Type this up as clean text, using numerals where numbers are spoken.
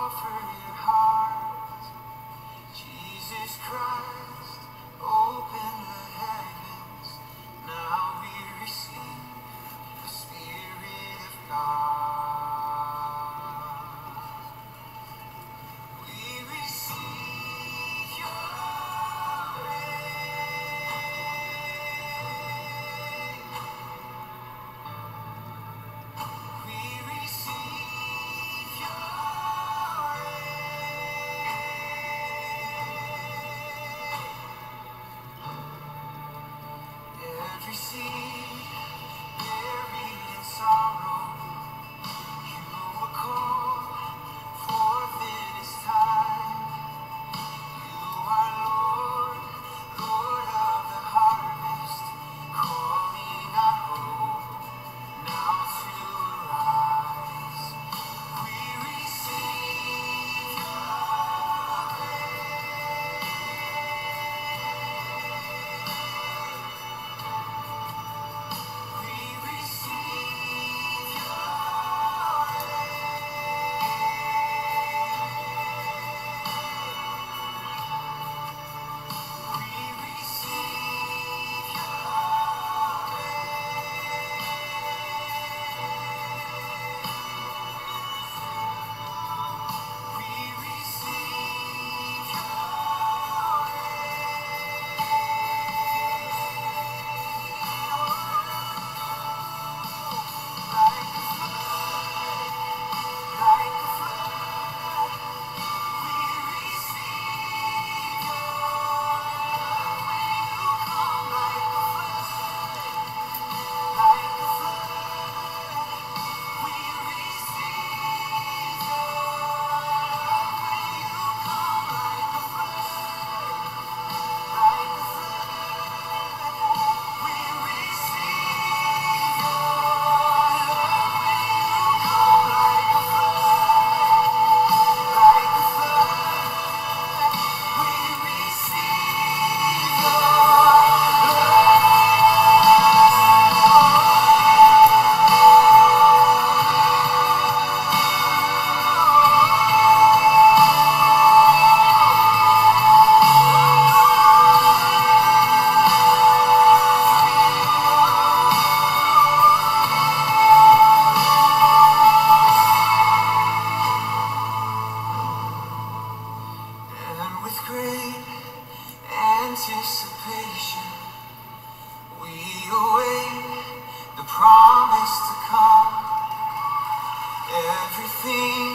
offer your heart. Jesus Christ, open the heavens. Now we receive the Spirit of God. We receive your reign. We receive your reign. Every seed buried in sorrow, you will call forth in His time. You are Lord, Lord of the harvest, calling our hope now to rise. We receive your we receive your we receive your we receive your like a flood, we receive your come like a flood, we receive come like a flood, we receive come like a flood, we receive and with great anticipation we await the promise to come. Everything